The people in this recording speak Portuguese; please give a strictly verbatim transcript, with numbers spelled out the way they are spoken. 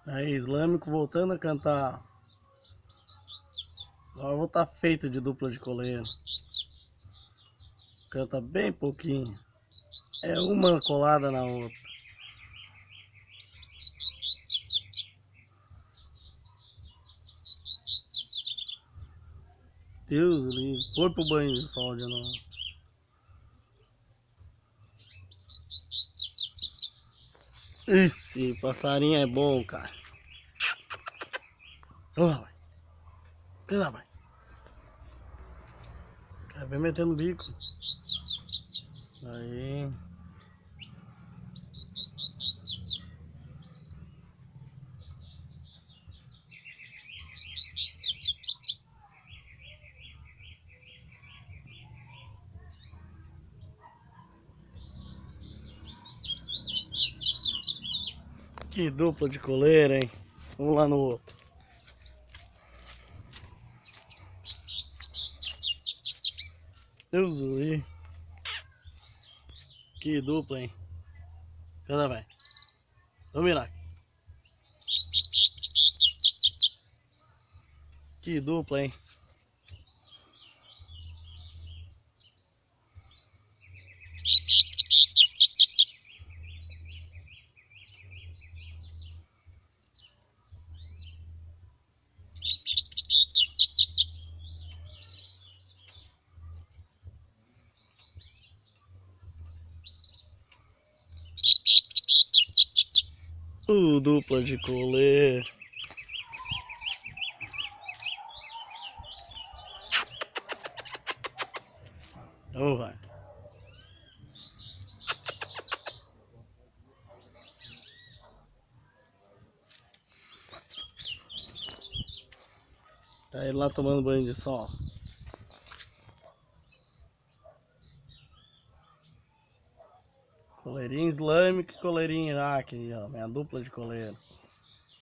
Aí, Islâmico voltando a cantar. Agora eu vou estar feito de dupla de coleiro. Canta bem pouquinho. É uma colada na outra. Deus livre. Foi pro banho de sol de novo. Esse passarinho é bom, cara. Ô, rapaz. Cadê, rapaz? Cara, vem metendo bico. Aí. Que dupla de coleira, hein? Vamos lá no outro. Deus do livre. Que dupla, hein? Cadê, vai? Vamos mirar. Que dupla, hein? Uh, dupla de coleiro. Vamos, vai. Tá ele lá tomando banho de sol. Coleirinho islâmico e coleirinho iraque, ó. Minha dupla de coleiro.